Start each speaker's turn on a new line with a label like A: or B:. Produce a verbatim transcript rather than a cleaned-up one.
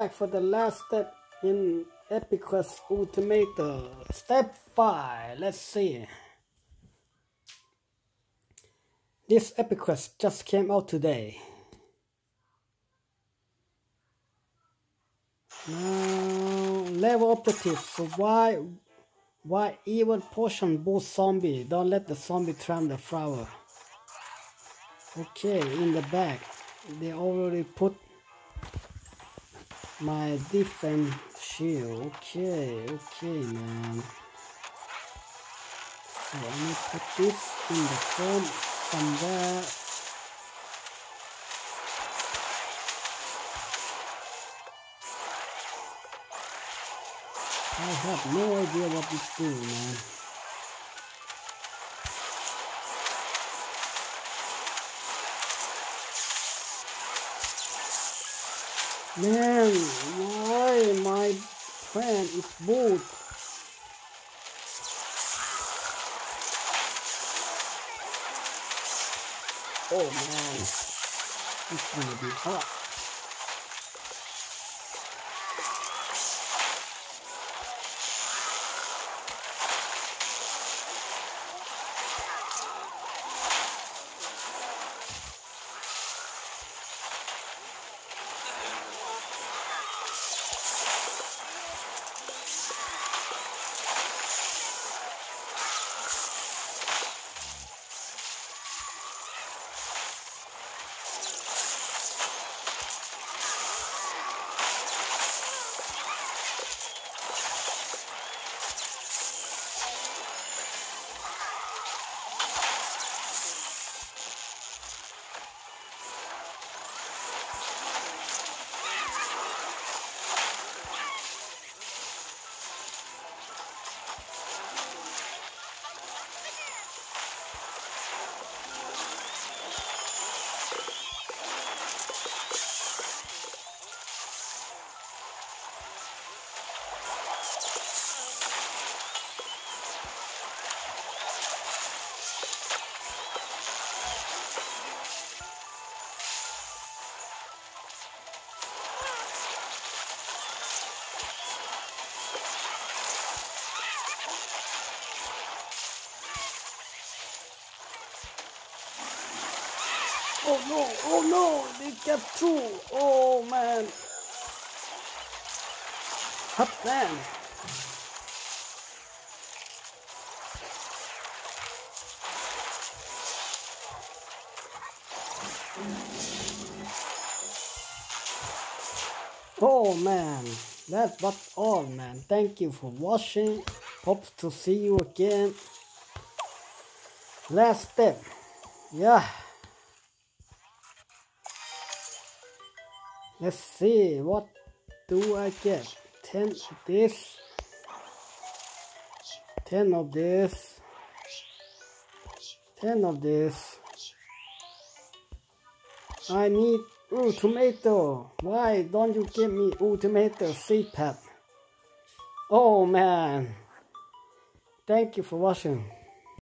A: For the last step in Epic Quest Ultomato, step five. Let's see. This Epic Quest just came out today. Now, level objective. So why, why even potion boost zombie? Don't let the zombie tramp the flower. Okay, in the back, they already put my defense shield. Okay, okay, man. So I need to put this in the form somewhere. I have no idea what this do, man. Man, why my friend is both? Oh man, it's gonna be hot. Oh no, oh no, they get through. Oh man. Hot man. Oh man, that's what all, man. Thank you for watching. Hope to see you again. Last step. Yeah. Let's see, what do I get? ten of this, ten of this, ten of this. I need Ultomato. Why don't you give me Ultomato seed pad? Oh man. Thank you for watching.